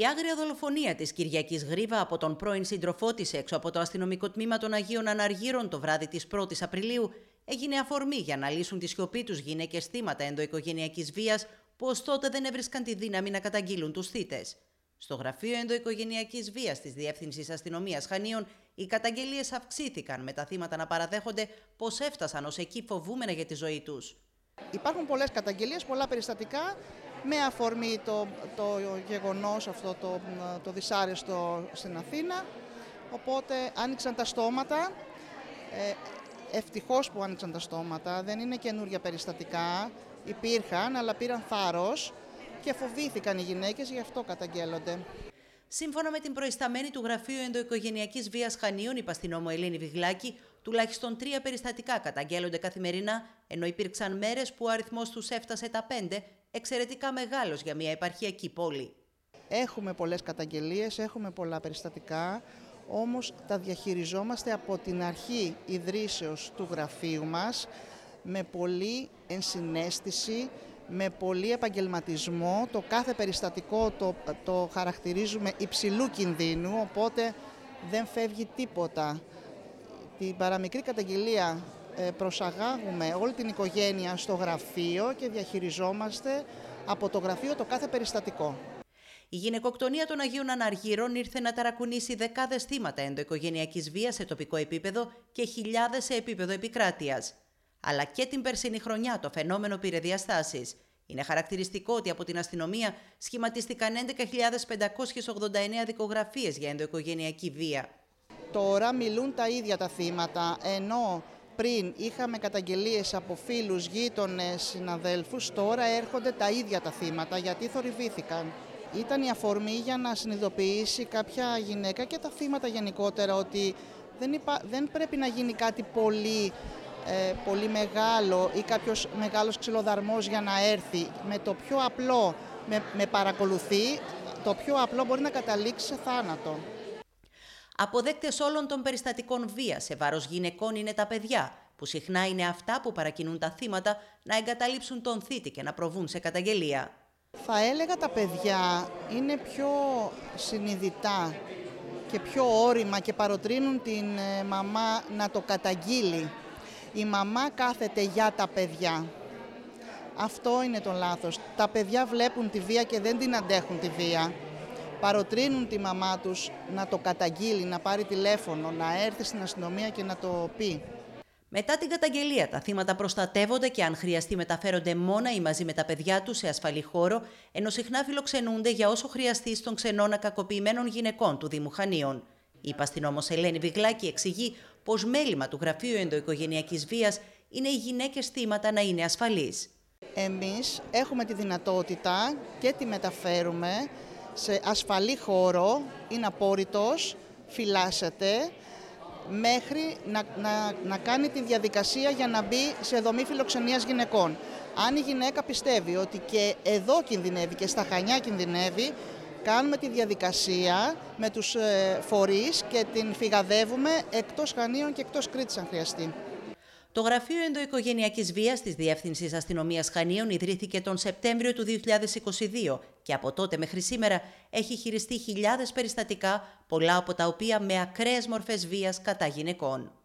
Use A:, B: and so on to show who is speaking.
A: Η άγρια δολοφονία της Κυριακής Γρίβα από τον πρώην σύντροφό της έξω από το αστυνομικό τμήμα των Αγίων Αναργύρων το βράδυ της 1ης Απριλίου έγινε αφορμή για να λύσουν τη σιωπή τους γυναίκες θύματα ενδοοικογενειακής βίας που ως τότε δεν έβρισκαν τη δύναμη να καταγγείλουν τους θύτες. Στο γραφείο ενδοοικογενειακής βίας της Διεύθυνσης Αστυνομίας Χανίων, οι καταγγελίες αυξήθηκαν με τα θύματα να παραδέχονται πως έφτασαν ως εκεί φοβούμενα για τη ζωή τους.
B: Υπάρχουν πολλές καταγγελίες, πολλά περιστατικά με αφορμή το γεγονός αυτό το δυσάρεστο στην Αθήνα. Οπότε άνοιξαν τα στόματα, ευτυχώς που άνοιξαν τα στόματα, δεν είναι καινούρια περιστατικά, υπήρχαν αλλά πήραν θάρρος και φοβήθηκαν οι γυναίκες, γι' αυτό καταγγέλλονται.
A: Σύμφωνα με την προϊσταμένη του Γραφείου Ενδοοικογενειακής Βίας Χανίων, υπαστηνόμο Ελένη Βιγλάκη, τουλάχιστον 3 περιστατικά καταγγέλλονται καθημερινά, ενώ υπήρξαν μέρες που ο αριθμός τους έφτασε τα 5, εξαιρετικά μεγάλος για μια επαρχιακή πόλη.
B: Έχουμε πολλές καταγγελίες, έχουμε πολλά περιστατικά, όμως τα διαχειριζόμαστε από την αρχή ιδρύσεως του γραφείου μας με πολλή ενσυναίσθηση, με πολύ επαγγελματισμό. Το κάθε περιστατικό το χαρακτηρίζουμε υψηλού κινδύνου, οπότε δεν φεύγει τίποτα. Την παραμικρή καταγγελία προσαγάγουμε όλη την οικογένεια στο γραφείο και διαχειριζόμαστε από το γραφείο το κάθε περιστατικό.
A: Η γυναικοκτονία των Αγίων Αναργύρων ήρθε να ταρακουνήσει δεκάδες θύματα ενδοοικογενειακής βίας σε τοπικό επίπεδο και χιλιάδες σε επίπεδο επικράτειας. Αλλά και την περσινή χρονιά το φαινόμενο πήρε διαστάσεις. Είναι χαρακτηριστικό ότι από την αστυνομία σχηματίστηκαν 11.589 δικογραφίες για ενδοοικογενειακή βία.
B: Τώρα μιλούν τα ίδια τα θύματα, ενώ πριν είχαμε καταγγελίες από φίλους, γείτονες, συναδέλφους, τώρα έρχονται τα ίδια τα θύματα γιατί θορυβήθηκαν. Ήταν η αφορμή για να συνειδητοποιήσει κάποια γυναίκα και τα θύματα γενικότερα ότι δεν πρέπει να γίνει κάτι πολύ μεγάλο ή κάποιος μεγάλος ξυλοδαρμός για να έρθει. Με το πιο απλό με παρακολουθεί, το πιο απλό μπορεί να καταλήξει σε θάνατο.
A: Αποδέκτες όλων των περιστατικών βίας σε βάρος γυναικών είναι τα παιδιά, που συχνά είναι αυτά που παρακινούν τα θύματα να εγκαταλείψουν τον θύτη και να προβούν σε καταγγελία.
B: Θα έλεγα τα παιδιά είναι πιο συνειδητά και πιο όρημα και παροτρύνουν την μαμά να το καταγγείλει. Η μαμά κάθεται για τα παιδιά. Αυτό είναι το λάθος. Τα παιδιά βλέπουν τη βία και δεν την αντέχουν τη βία. Παροτρύνουν τη μαμά τους να το καταγγείλει, να πάρει τηλέφωνο, να έρθει στην αστυνομία και να το πει.
A: Μετά την καταγγελία, τα θύματα προστατεύονται και αν χρειαστεί μεταφέρονται μόνα ή μαζί με τα παιδιά τους σε ασφαλή χώρο, ενώ συχνά φιλοξενούνται για όσο χρειαστεί στον ξενώνα κακοποιημένων γυναικών του Δήμου Χανίων. Η υπαστηνόμος Ελένη Βιγλάκη εξηγεί πως μέλημα του Γραφείου Ενδοοικογενειακής Βίας είναι οι γυναίκες θύματα να είναι ασφαλείς.
B: Εμείς έχουμε τη δυνατότητα και τη μεταφέρουμε σε ασφαλή χώρο, είναι απόρριτος, φυλάσσεται, μέχρι να κάνει τη διαδικασία για να μπει σε δομή φιλοξενίας γυναικών. Αν η γυναίκα πιστεύει ότι και εδώ κινδυνεύει και στα Χανιά κινδυνεύει, κάνουμε τη διαδικασία με τους φορείς και την φυγαδεύουμε εκτός Χανίων και εκτός Κρήτης αν χρειαστεί.
A: Το Γραφείο Ενδοοικογενειακής Βίας της Διεύθυνσης Αστυνομίας Χανίων ιδρύθηκε τον Σεπτέμβριο του 2022 και από τότε μέχρι σήμερα έχει χειριστεί χιλιάδες περιστατικά, πολλά από τα οποία με ακραίες μορφές βίας κατά γυναικών.